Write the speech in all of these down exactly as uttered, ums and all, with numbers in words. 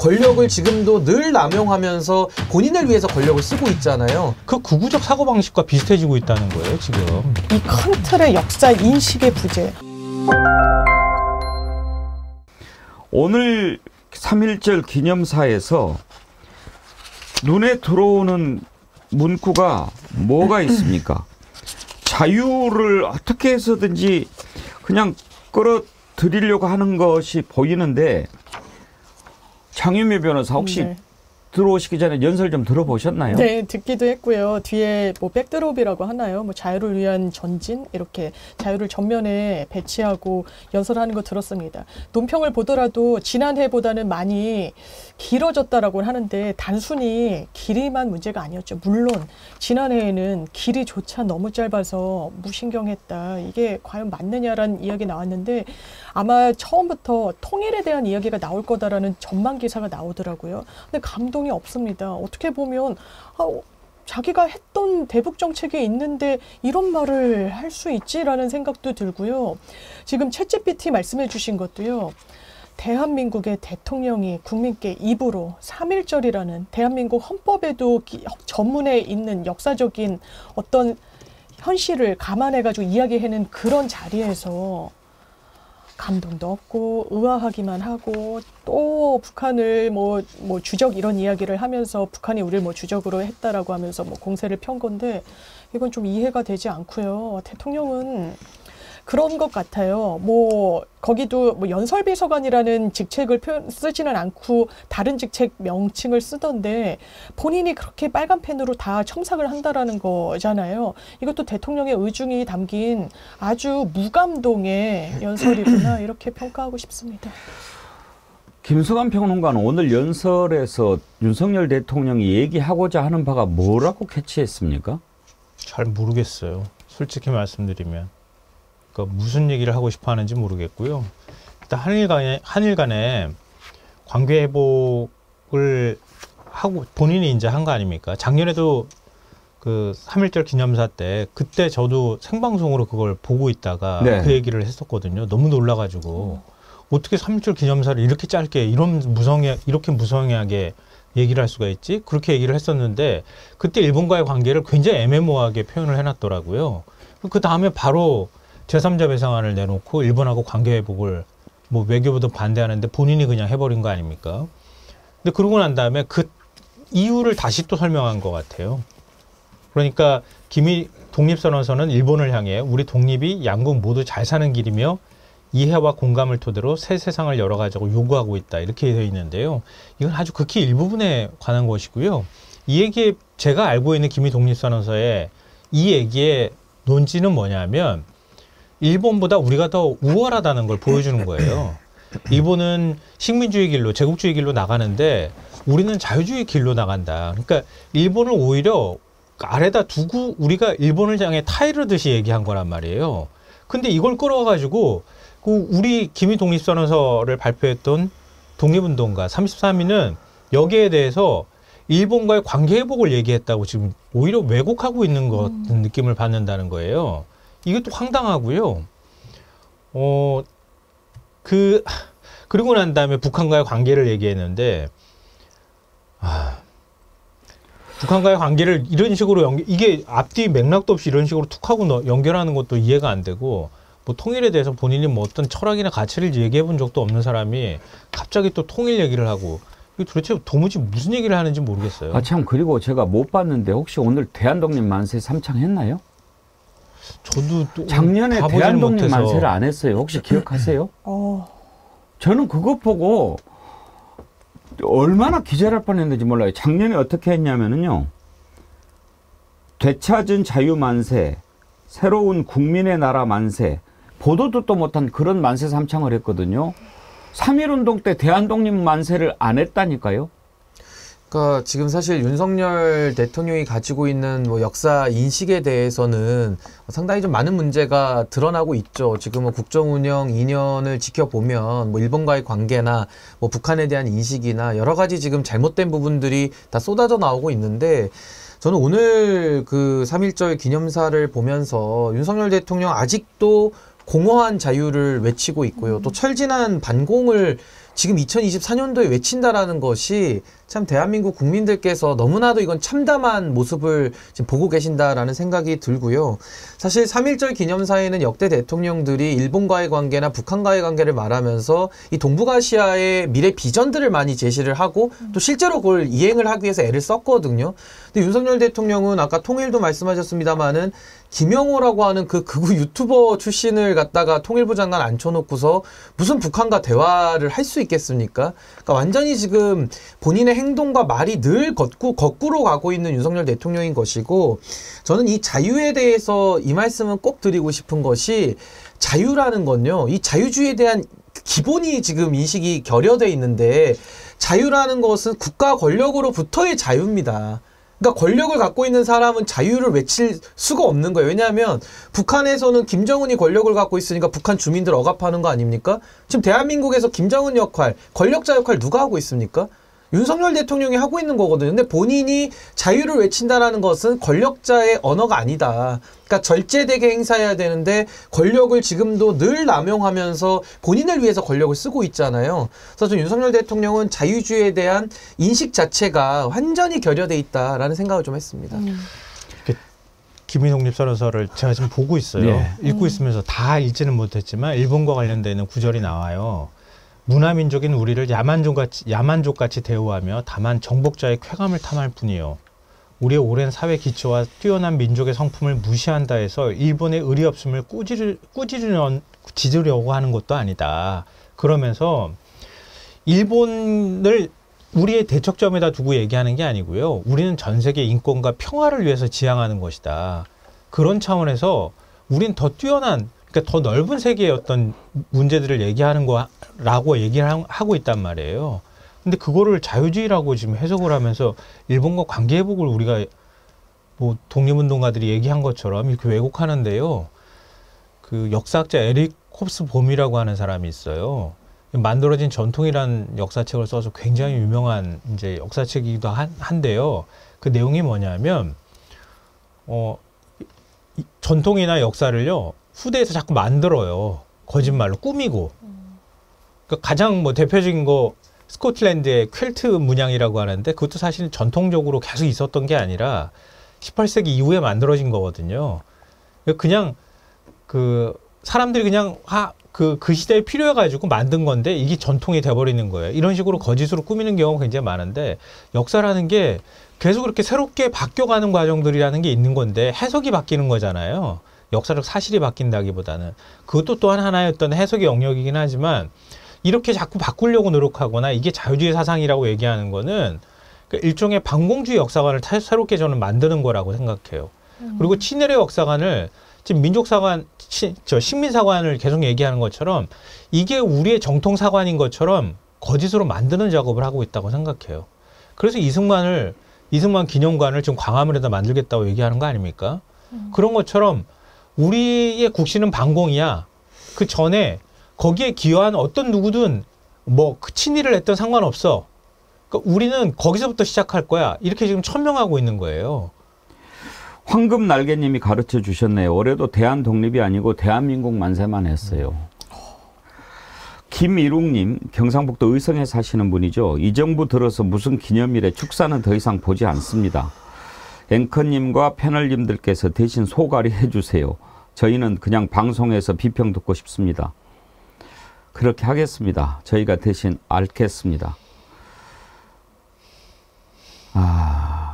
권력을 지금도 늘 남용하면서 본인을 위해서 권력을 쓰고 있잖아요. 그 구구적 사고방식과 비슷해지고 있다는 거예요, 지금. 이 큰 틀의 역사 인식의 부재. 오늘 삼일절 기념사에서 눈에 들어오는 문구가 뭐가 있습니까? 자유를 어떻게 해서든지 그냥 끌어들이려고 하는 것이 보이는데 장유미 변호사 혹시 네. 들어오시기 전에 연설 좀 들어보셨나요? 네, 듣기도 했고요. 뒤에 뭐 백드롭이라고 하나요? 뭐 자유를 위한 전진 이렇게 자유를 전면에 배치하고 연설하는 거 들었습니다. 논평을 보더라도 지난해보다는 많이 길어졌다라고 하는데 단순히 길이만 문제가 아니었죠. 물론 지난해에는 길이조차 너무 짧아서 무신경했다. 이게 과연 맞느냐라는 이야기 나왔는데 아마 처음부터 통일에 대한 이야기가 나올 거다라는 전망 기사가 나오더라고요. 근데 감동이 없습니다. 어떻게 보면 아, 자기가 했던 대북 정책이 있는데 이런 말을 할 수 있지라는 생각도 들고요. 지금 챗지피티 말씀해 주신 것도요. 대한민국의 대통령이 국민께 입으로 삼일절이라는 대한민국 헌법에도 기, 전문에 있는 역사적인 어떤 현실을 감안해가지고 이야기하는 그런 자리에서 감동도 없고 의아하기만 하고 또 북한을 뭐, 뭐 주적 이런 이야기를 하면서 북한이 우리를 뭐 주적으로 했다라고 하면서 뭐 공세를 편 건데 이건 좀 이해가 되지 않고요. 대통령은 그런 것 같아요. 뭐 거기도 뭐 연설비서관이라는 직책을 표현, 쓰지는 않고 다른 직책 명칭을 쓰던데 본인이 그렇게 빨간 펜으로 다 첨삭을 한다라는 거잖아요. 이것도 대통령의 의중이 담긴 아주 무감동의 연설이구나 이렇게 평가하고 싶습니다. 김성환 평론가는 오늘 연설에서 윤석열 대통령이 얘기하고자 하는 바가 뭐라고 캐치했습니까? 잘 모르겠어요. 솔직히 말씀드리면. 그러니까 무슨 얘기를 하고 싶어 하는지 모르겠고요. 일단 한일 간에, 한일 간에 관계 회복을 하고 본인이 이제 한 거 아닙니까? 작년에도 그 삼일절 기념사 때 그때 저도 생방송으로 그걸 보고 있다가 네. 그 얘기를 했었거든요. 너무 놀라가지고 어떻게 삼일절 기념사를 이렇게 짧게 이런 무성해, 이렇게 무성하게 얘기를 할 수가 있지? 그렇게 얘기를 했었는데 그때 일본과의 관계를 굉장히 애매모호하게 표현을 해놨더라고요. 그 다음에 바로 제삼자 배상안을 내놓고 일본하고 관계 회복을 뭐 외교부도 반대하는데 본인이 그냥 해버린 거 아닙니까? 근데 그러고 난 다음에 그 이유를 다시 또 설명한 것 같아요. 그러니까 김이 독립선언서는 일본을 향해 우리 독립이 양국 모두 잘 사는 길이며 이해와 공감을 토대로 새 세상을 열어가자고 요구하고 있다. 이렇게 되어 있는데요. 이건 아주 극히 일부분에 관한 것이고요. 이 얘기에 제가 알고 있는 김이 독립선언서의 이 얘기의 논지는 뭐냐면 일본보다 우리가 더 우월하다는 걸 보여주는 거예요. 일본은 식민주의 길로, 제국주의 길로 나가는데 우리는 자유주의 길로 나간다. 그러니까 일본을 오히려 아래다 두고 우리가 일본을 향해 타이르듯이 얘기한 거란 말이에요. 근데 이걸 끌어가지고 그 우리 김이 독립선언서를 발표했던 독립운동가 삼십삼 인은 여기에 대해서 일본과의 관계 회복을 얘기했다고 지금 오히려 왜곡하고 있는 것 같은 음. 느낌을 받는다는 거예요. 이것도 황당하고요. 어, 그, 그리고 난 다음에 북한과의 관계를 얘기했는데, 아, 북한과의 관계를 이런 식으로 연결, 이게 앞뒤 맥락도 없이 이런 식으로 툭 하고 너, 연결하는 것도 이해가 안 되고, 뭐 통일에 대해서 본인이 뭐 어떤 철학이나 가치를 얘기해 본 적도 없는 사람이 갑자기 또 통일 얘기를 하고, 이게 도대체 도무지 무슨 얘기를 하는지 모르겠어요. 아, 참, 그리고 제가 못 봤는데 혹시 오늘 대한독립 만세 삼창 했나요? 저도 또 작년에 대한독립 만세를 안 했어요. 혹시 기억하세요? 어. 저는 그것 보고 얼마나 기절할 뻔했는지 몰라요. 작년에 어떻게 했냐면요. 되찾은 자유 만세, 새로운 국민의 나라 만세, 보도 듣도 못한 그런 만세 삼창을 했거든요. 삼일운동 때 대한독립 만세를 안 했다니까요. 그러니까 지금 사실 윤석열 대통령이 가지고 있는 뭐 역사 인식에 대해서는 상당히 좀 많은 문제가 드러나고 있죠. 지금은 국정운영 이 년을 지켜보면 뭐 일본과의 관계나 뭐 북한에 대한 인식이나 여러 가지 지금 잘못된 부분들이 다 쏟아져 나오고 있는데 저는 오늘 그 삼일절 기념사를 보면서 윤석열 대통령 아직도 공허한 자유를 외치고 있고요. 또 철진한 반공을 지금 이천이십사 년도에 외친다라는 것이 참 대한민국 국민들께서 너무나도 이건 참담한 모습을 지금 보고 계신다라는 생각이 들고요. 사실 삼일절 기념사에는 역대 대통령들이 일본과의 관계나 북한과의 관계를 말하면서 이 동북아시아의 미래 비전들을 많이 제시를 하고 또 실제로 그걸 이행을 하기 위해서 애를 썼거든요. 근데 윤석열 대통령은 아까 통일도 말씀하셨습니다마는 김영호라고 하는 그 극우 유튜버 출신을 갖다가 통일부 장관 앉혀놓고서 무슨 북한과 대화를 할 수 있겠습니까? 그러니까 완전히 지금 본인의 행동과 말이 늘 거꾸, 거꾸로 가고 있는 윤석열 대통령인 것이고, 저는 이 자유에 대해서 이 말씀은 꼭 드리고 싶은 것이, 자유라는 건요, 이 자유주의에 대한 기본이 지금 인식이 결여돼 있는데, 자유라는 것은 국가 권력으로부터의 자유입니다. 그러니까 권력을 갖고 있는 사람은 자유를 외칠 수가 없는 거예요. 왜냐하면 북한에서는 김정은이 권력을 갖고 있으니까 북한 주민들 억압하는 거 아닙니까? 지금 대한민국에서 김정은 역할, 권력자 역할 누가 하고 있습니까? 윤석열 대통령이 하고 있는 거거든요. 근데 본인이 자유를 외친다라는 것은 권력자의 언어가 아니다. 그러니까 절제되게 행사해야 되는데 권력을 지금도 늘 남용하면서 본인을 위해서 권력을 쓰고 있잖아요. 그래서 좀 윤석열 대통령은 자유주의에 대한 인식 자체가 완전히 결여돼 있다라는 생각을 좀 했습니다. 음. 김인홍 lib설서를 제가 지금 보고 있어요. 네. 읽고 있으면서 다 읽지는 못했지만 일본과 관련되는 구절이 나와요. 문화민족인 우리를 야만족같이, 야만족같이 대우하며 다만 정복자의 쾌감을 탐할 뿐이요. 우리의 오랜 사회 기초와 뛰어난 민족의 성품을 무시한다 해서 일본의 의리 없음을 꾸짖으, 꾸짖으려, 짖으려고 하는 것도 아니다. 그러면서 일본을 우리의 대척점에다 두고 얘기하는 게 아니고요. 우리는 전 세계 인권과 평화를 위해서 지향하는 것이다. 그런 차원에서 우린 더 뛰어난, 그러니까 더 넓은 세계의 어떤 문제들을 얘기하는 거라고 얘기를 하고 있단 말이에요. 근데 그거를 자유주의라고 지금 해석을 하면서 일본과 관계 회복을 우리가 뭐 독립운동가들이 얘기한 것처럼 이렇게 왜곡하는데요. 그 역사학자 에릭 홉스봄이라고 하는 사람이 있어요. 만들어진 전통이라는 역사책을 써서 굉장히 유명한 이제 역사책이기도 한, 한데요. 그 내용이 뭐냐면 어, 이, 전통이나 역사를요. 후대에서 자꾸 만들어요. 거짓말로 꾸미고. 그러니까 가장 뭐 대표적인 거 스코틀랜드의 퀼트 문양이라고 하는데 그것도 사실 전통적으로 계속 있었던 게 아니라 십팔 세기 이후에 만들어진 거거든요. 그냥 그 사람들이 그냥 하, 그, 그 시대에 필요해가지고 만든 건데 이게 전통이 돼버리는 거예요. 이런 식으로 거짓으로 꾸미는 경우가 굉장히 많은데 역사라는 게 계속 그렇게 새롭게 바뀌어가는 과정들이라는 게 있는 건데 해석이 바뀌는 거잖아요. 역사적 사실이 바뀐다기보다는. 그것도 또한 하나의 어떤 해석의 영역이긴 하지만 이렇게 자꾸 바꾸려고 노력하거나 이게 자유주의 사상이라고 얘기하는 거는 일종의 반공주의 역사관을 새롭게 저는 만드는 거라고 생각해요. 음. 그리고 친일의 역사관을 지금 민족사관, 시, 저 식민사관을 계속 얘기하는 것처럼 이게 우리의 정통사관인 것처럼 거짓으로 만드는 작업을 하고 있다고 생각해요. 그래서 이승만을, 이승만 기념관을 지금 광화문에다 만들겠다고 얘기하는 거 아닙니까? 음. 그런 것처럼 우리의 국시는 반공이야. 그 전에 거기에 기여한 어떤 누구든 뭐 그 친일을 했던 상관없어. 그러니까 우리는 거기서부터 시작할 거야. 이렇게 지금 천명하고 있는 거예요. 황금 날개님이 가르쳐 주셨네요. 올해도 대한 독립이 아니고 대한민국 만세만 했어요. 김일웅님, 경상북도 의성에 사시는 분이죠. 이 정부 들어서 무슨 기념일에 축사는 더 이상 보지 않습니다. 앵커님과 패널님들께서 대신 소갈이 해주세요. 저희는 그냥 방송에서 비평 듣고 싶습니다. 그렇게 하겠습니다. 저희가 대신 앓겠습니다. 아...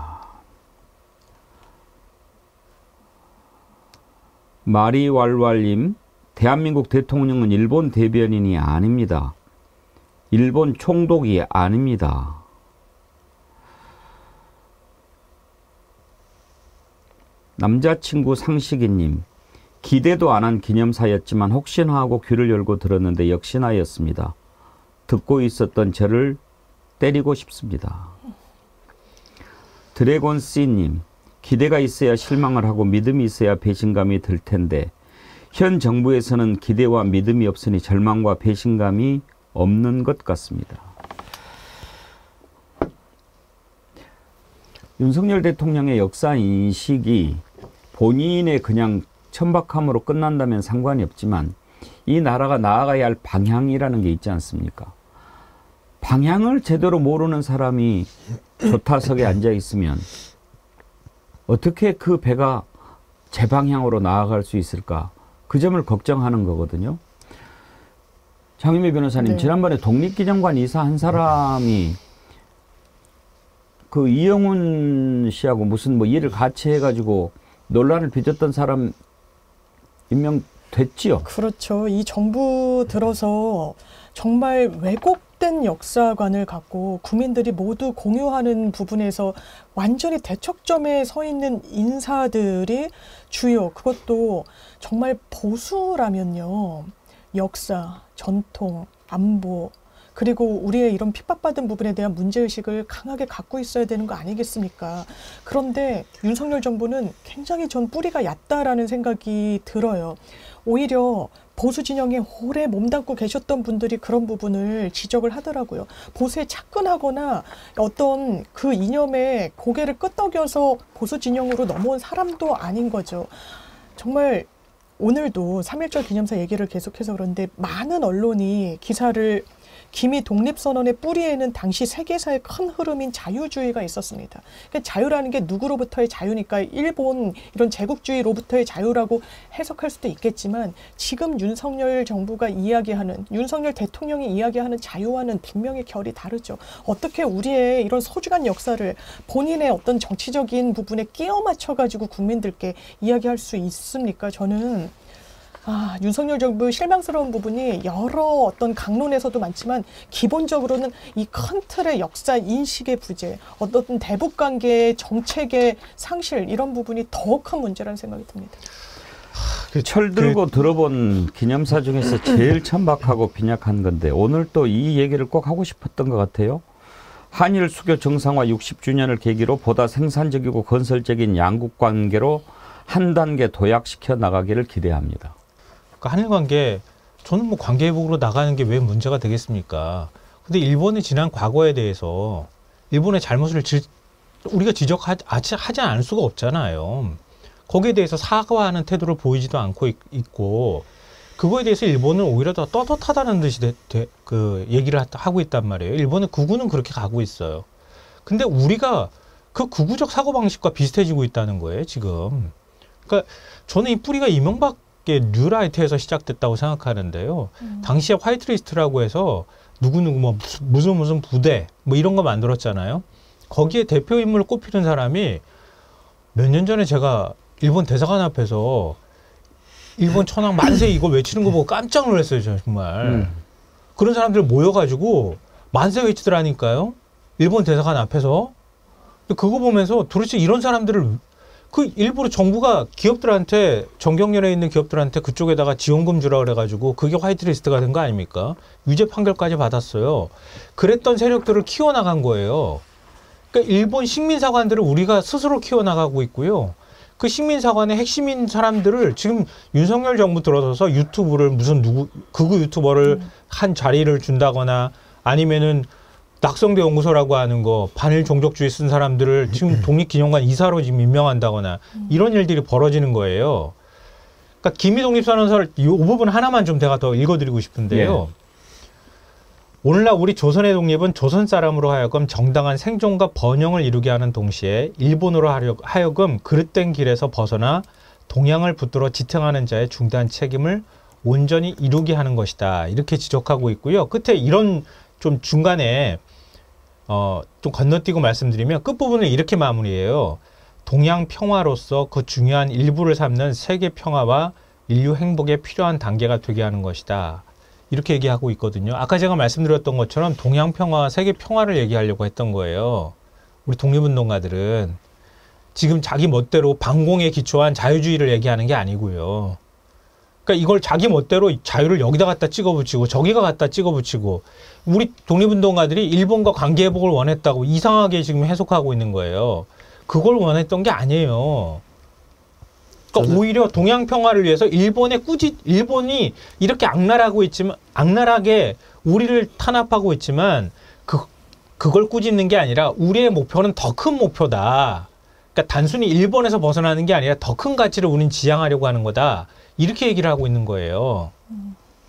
마리왈왈님, 대한민국 대통령은 일본 대변인이 아닙니다. 일본 총독이 아닙니다. 남자친구 상식이님, 기대도 안 한 기념사였지만 혹시나 하고 귀를 열고 들었는데 역시나였습니다. 듣고 있었던 저를 때리고 싶습니다. 드래곤씨님, 기대가 있어야 실망을 하고 믿음이 있어야 배신감이 들 텐데 현 정부에서는 기대와 믿음이 없으니 절망과 배신감이 없는 것 같습니다. 윤석열 대통령의 역사 인식이 본인의 그냥 천박함으로 끝난다면 상관이 없지만 이 나라가 나아가야 할 방향이라는 게 있지 않습니까? 방향을 제대로 모르는 사람이 조타석에 앉아 있으면 어떻게 그 배가 제 방향으로 나아갈 수 있을까? 그 점을 걱정하는 거거든요. 장윤미 변호사님, 네. 지난번에 독립기념관 이사 한 사람이 그 이영훈 씨하고 무슨 뭐 일을 같이 해가지고 논란을 빚었던 사람 임명됐지요? 그렇죠. 이 정부 들어서 정말 왜곡된 역사관을 갖고 국민들이 모두 공유하는 부분에서 완전히 대척점에 서 있는 인사들이 주요, 그것도 정말 보수라면요. 역사, 전통, 안보, 그리고 우리의 이런 핍박받은 부분에 대한 문제의식을 강하게 갖고 있어야 되는 거 아니겠습니까? 그런데 윤석열 정부는 굉장히 전 뿌리가 얕다라는 생각이 들어요. 오히려 보수 진영에 오래 몸담고 계셨던 분들이 그런 부분을 지적을 하더라고요. 보수에 착근하거나 어떤 그 이념에 고개를 끄덕여서 보수 진영으로 넘어온 사람도 아닌 거죠. 정말 오늘도 삼일절 기념사 얘기를 계속해서 그런데 많은 언론이 기사를 기미 독립선언의 뿌리에는 당시 세계사의 큰 흐름인 자유주의가 있었습니다. 그러니까 자유라는 게 누구로부터의 자유니까 일본 이런 제국주의로부터의 자유라고 해석할 수도 있겠지만 지금 윤석열 정부가 이야기하는, 윤석열 대통령이 이야기하는 자유와는 분명히 결이 다르죠. 어떻게 우리의 이런 소중한 역사를 본인의 어떤 정치적인 부분에 끼워 맞춰가지고 국민들께 이야기할 수 있습니까? 저는 아, 윤석열 정부 실망스러운 부분이 여러 어떤 강론에서도 많지만 기본적으로는 이 큰 틀의 역사 인식의 부재, 어떤 대북 관계의 정책의 상실, 이런 부분이 더 큰 문제라는 생각이 듭니다. 그 철 들고 들어본 기념사 중에서 제일 천박하고 빈약한 건데 오늘 또 이 얘기를 꼭 하고 싶었던 것 같아요. 한일 수교 정상화 육십 주년을 계기로 보다 생산적이고 건설적인 양국 관계로 한 단계 도약시켜 나가기를 기대합니다. 그러니까 한일 관계, 저는 뭐 관계 회복으로 나가는 게 왜 문제가 되겠습니까? 근데 일본의 지난 과거에 대해서 일본의 잘못을 지, 우리가 지적하지 하지 않을 수가 없잖아요. 거기에 대해서 사과하는 태도를 보이지도 않고 있, 있고 그거에 대해서 일본은 오히려 더 떳떳하다는 듯이 되, 되, 그 얘기를 하, 하고 있단 말이에요. 일본의 극우는 그렇게 가고 있어요. 근데 우리가 그 극우적 사고방식과 비슷해지고 있다는 거예요, 지금. 그러니까 저는 이 뿌리가 이명박 뉴라이트에서 시작됐다고 생각하는데요. 음. 당시에 화이트리스트라고 해서 누구누구 뭐 무슨 무슨 부대 뭐 이런 거 만들었잖아요. 거기에 대표 인물을 꼽히는 사람이 몇 년 전에 제가 일본 대사관 앞에서 일본 천황 만세 이거 외치는 거 보고 깜짝 놀랐어요. 정말. 음. 그런 사람들 모여가지고 만세 외치더라니까요. 일본 대사관 앞에서. 그거 보면서 도대체 이런 사람들을 그 일부러 정부가 기업들한테 정경련에 있는 기업들한테 그쪽에다가 지원금 주라 그래가지고 그게 화이트리스트가 된 거 아닙니까? 유죄 판결까지 받았어요. 그랬던 세력들을 키워나간 거예요. 그러니까 일본 식민사관들을 우리가 스스로 키워나가고 있고요. 그 식민사관의 핵심인 사람들을 지금 윤석열 정부 들어서서 유튜브를 무슨 누구 극우 유튜버를 음. 한 자리를 준다거나 아니면은 낙성대 연구소라고 하는 거 반일 종족주의 쓴 사람들을 지금 독립기념관 이사로 지금 임명한다거나 이런 일들이 벌어지는 거예요. 그러니까 기미 독립선언서를 이 부분 하나만 좀 제가 더 읽어드리고 싶은데요. 예. 오늘날 우리 조선의 독립은 조선 사람으로 하여금 정당한 생존과 번영을 이루게 하는 동시에 일본으로 하여금 그릇된 길에서 벗어나 동양을 붙들어 지탱하는 자의 중대한 책임을 온전히 이루게 하는 것이다. 이렇게 지적하고 있고요. 끝에 이런 좀 중간에 어, 좀 건너뛰고 말씀드리면 끝부분을 이렇게 마무리해요. 동양 평화로서 그 중요한 일부를 삼는 세계 평화와 인류 행복에 필요한 단계가 되게 하는 것이다. 이렇게 얘기하고 있거든요. 아까 제가 말씀드렸던 것처럼 동양 평화와 세계 평화를 얘기하려고 했던 거예요. 우리 독립운동가들은 지금 자기 멋대로 반공에 기초한 자유주의를 얘기하는 게 아니고요. 그러니까 이걸 자기 멋대로 자유를 여기다 갖다 찍어붙이고 저기가 갖다 찍어붙이고 우리 독립운동가들이 일본과 관계 회복을 원했다고 이상하게 지금 해석하고 있는 거예요. 그걸 원했던 게 아니에요. 그러니까 오히려 동양 평화를 위해서 일본의 꾸짖 일본이 이렇게 악랄하고 있지만 악랄하게 우리를 탄압하고 있지만 그 그걸 꾸짖는 게 아니라 우리의 목표는 더 큰 목표다. 그러니까 단순히 일본에서 벗어나는 게 아니라 더 큰 가치를 우리는 지향하려고 하는 거다. 이렇게 얘기를 하고 있는 거예요.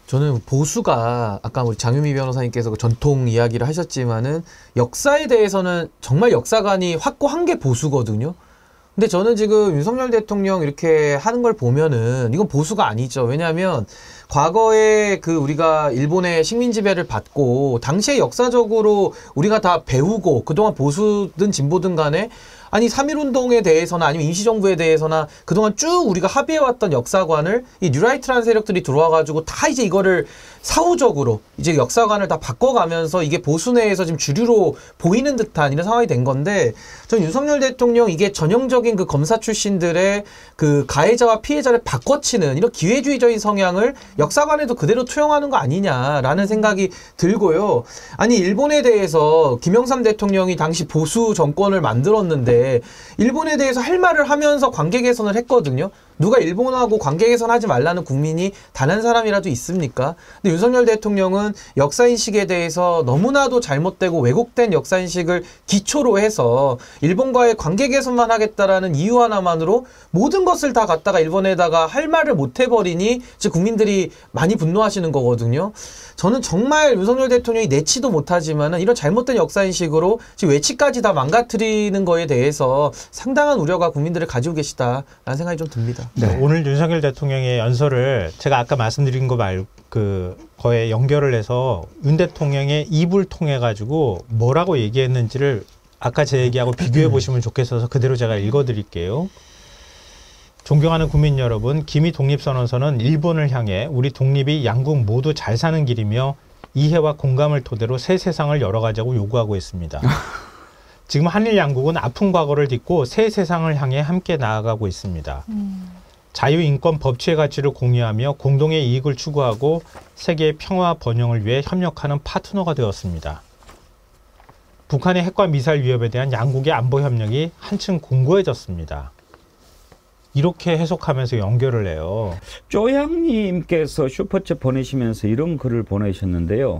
저는 보수가 아까 우리 장유미 변호사님께서 그 전통 이야기를 하셨지만은 역사에 대해서는 정말 역사관이 확고한 게 보수거든요. 근데 저는 지금 윤석열 대통령 이렇게 하는 걸 보면은 이건 보수가 아니죠. 왜냐하면 과거에 그 우리가 일본의 식민 지배를 받고 당시에 역사적으로 우리가 다 배우고 그동안 보수든 진보든 간에 아니 삼일운동에 대해서나 아니면 임시정부에 대해서나 그동안 쭉 우리가 합의해왔던 역사관을 이 뉴라이트라는 세력들이 들어와가지고 다 이제 이거를 사후적으로 이제 역사관을 다 바꿔가면서 이게 보수 내에서 지금 주류로 보이는 듯한 이런 상황이 된 건데 전 윤석열 대통령 이게 전형적인 그 검사 출신들의 그 가해자와 피해자를 바꿔치는 이런 기회주의적인 성향을 역사관에도 그대로 투영하는 거 아니냐라는 생각이 들고요. 아니 일본에 대해서 김영삼 대통령이 당시 보수 정권을 만들었는데 일본에 대해서 할 말을 하면서 관계 개선을 했거든요. 누가 일본하고 관계 개선하지 말라는 국민이 단 한 사람이라도 있습니까? 근데 윤석열 대통령은 역사인식에 대해서 너무나도 잘못되고 왜곡된 역사인식을 기초로 해서 일본과의 관계 개선만 하겠다라는 이유 하나만으로 모든 것을 다 갖다가 일본에다가 할 말을 못 해버리니 이제 국민들이 많이 분노하시는 거거든요. 저는 정말 윤석열 대통령이 내치도 못하지만은 이런 잘못된 역사인식으로 지금 외치까지 다 망가뜨리는 거에 대해서 상당한 우려가 국민들을 가지고 계시다라는 생각이 좀 듭니다. 네. 오늘 윤석열 대통령의 연설을 제가 아까 말씀드린 거 말 그 거에 연결을 해서 윤 대통령의 입을 통해 가지고 뭐라고 얘기했는지를 아까 제 얘기하고 비교해 보시면 좋겠어서 그대로 제가 읽어드릴게요. 존경하는 국민 여러분, 기미 독립선언서는 일본을 향해 우리 독립이 양국 모두 잘 사는 길이며 이해와 공감을 토대로 새 세상을 열어가자고 요구하고 있습니다. 지금 한일 양국은 아픈 과거를 딛고 새 세상을 향해 함께 나아가고 있습니다. 음. 자유, 인권, 법치의 가치를 공유하며 공동의 이익을 추구하고 세계의 평화 번영을 위해 협력하는 파트너가 되었습니다. 북한의 핵과 미사일 위협에 대한 양국의 안보 협력이 한층 공고해졌습니다. 이렇게 해석하면서 연결을 해요. 쪼양님께서 슈퍼챗 보내시면서 이런 글을 보내셨는데요.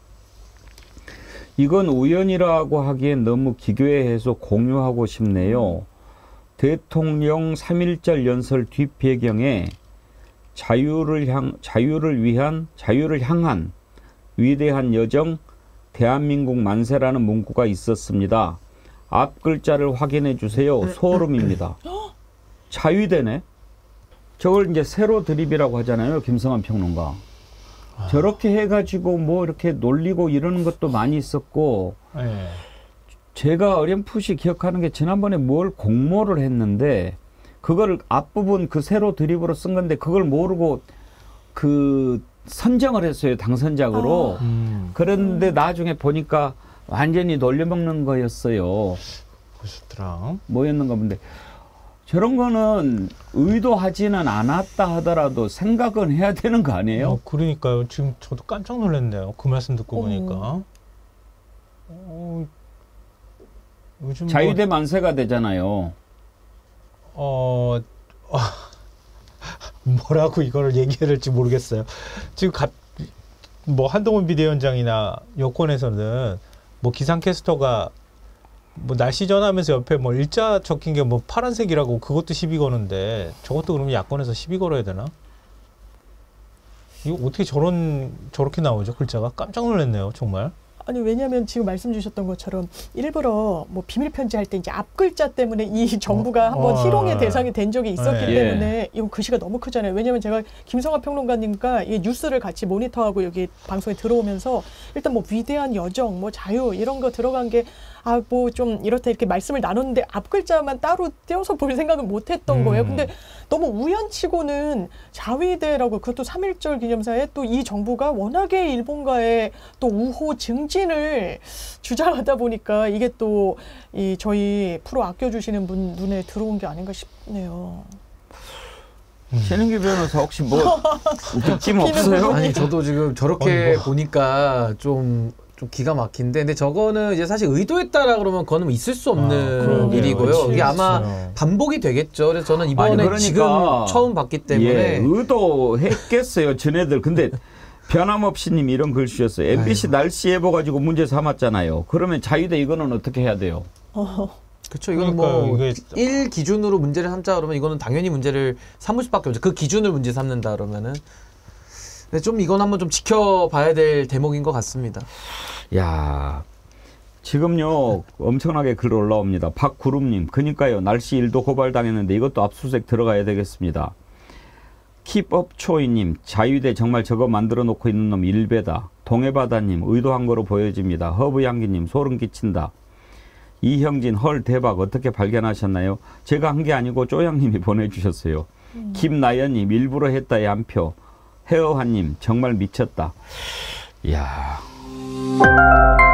이건 우연이라고 하기엔 너무 기괴해서 공유하고 싶네요. 대통령 삼일절 연설 뒷배경에 자유를 향, 자유를 위한, 자유를 향한 위대한 여정, 대한민국 만세라는 문구가 있었습니다. 앞 글자를 확인해 주세요. 소름입니다. 자유되네. 저걸 이제 세로 드립이라고 하잖아요. 김성환 평론가. 아. 저렇게 해가지고 뭐 이렇게 놀리고 이러는 것도 많이 있었고. 네. 제가 어렴풋이 기억하는 게 지난번에 뭘 공모를 했는데 그걸 앞부분 그 세로 드립으로 쓴 건데 그걸 모르고 그 선정을 했어요. 당선작으로. 아. 음. 그런데 나중에 보니까 완전히 놀려먹는 거였어요. 그렇더라. 뭐였는가 본데. 저런 거는 의도하지는 않았다 하더라도 생각은 해야 되는 거 아니에요? 어, 그러니까요. 지금 저도 깜짝 놀랐네요. 그 말씀 듣고 어. 보니까. 어, 요즘 자유대 뭐, 만세가 되잖아요. 어, 어, 뭐라고 이걸 얘기해야 될지 모르겠어요. 지금 갑, 뭐 한동훈 비대위원장이나 여권에서는 뭐 기상캐스터가 뭐 날씨 전하면서 옆에 뭐 일자 적힌 게 뭐 파란색이라고 그것도 시비 거는데 저것도 그러면 야권에서 시비 걸어야 되나? 이거 어떻게 저런 저렇게 나오죠 글자가? 깜짝 놀랐네요 정말. 아니 왜냐하면 지금 말씀 주셨던 것처럼 일부러 뭐 비밀 편지할 때 이제 앞 글자 때문에 이 정부가 어, 한번 어, 희롱의 어, 대상이 된 적이 있었기 네. 때문에 이건 글씨가 너무 크잖아요. 왜냐하면 제가 김성환 평론가님과 이 뉴스를 같이 모니터하고 여기 방송에 들어오면서 일단 뭐 위대한 여정, 뭐 자유 이런 거 들어간 게 아 뭐 좀 이렇다 이렇게 말씀을 나눴는데 앞 글자만 따로 떼어서 볼 생각은 못했던 음. 거예요. 근데 너무 우연치고는 자위대라고 그것도 삼일절 기념사에 또 이 정부가 워낙에 일본과의 또 우호 증진을 주장하다 보니까 이게 또 이 저희 프로 아껴주시는 분 눈에 들어온 게 아닌가 싶네요. 최능기 변호사 혹시 뭐 느낌 없어요? 아니 저도 지금 저렇게 뭐. 보니까 좀 좀 기가 막힌데, 근데 저거는 이제 사실 의도했다라 그러면 그거는 있을 수 없는 아, 일이고요. 그렇지, 이게 아마 그렇죠. 반복이 되겠죠. 그래서 저는 이번에 아니, 그러니까, 지금 처음 봤기 때문에 예, 의도했겠어요, 전애들. 근데 변함없이님 이런 글 주셨어요. 엠비씨 아이고. 날씨 예보 가지고 문제 삼았잖아요. 그러면 자유대 이거는 어떻게 해야 돼요? 어. 그렇죠. 이거는 그러니까 뭐 일 기준으로 문제를 삼자 그러면 이거는 당연히 문제를 삼을 수밖에 없죠. 그 기준을 문제 삼는다 그러면은 근데 좀 이건 한번 좀 지켜봐야 될 대목인 것 같습니다. 야, 지금요 엄청나게 글 올라옵니다. 박구름님, 그니까요 날씨 일도 고발당했는데 이것도 압수수색 들어가야 되겠습니다. 킵업 초이님, 자유대 정말 저거 만들어 놓고 있는 놈 일배다. 동해바다님, 의도한 거로 보여집니다. 허브향기님, 소름 끼친다. 이형진, 헐 대박, 어떻게 발견하셨나요? 제가 한 게 아니고 쪼양님이 보내주셨어요. 음. 김나연님, 일부러 했다에 한 표. 헤어한님, 정말 미쳤다. 이야.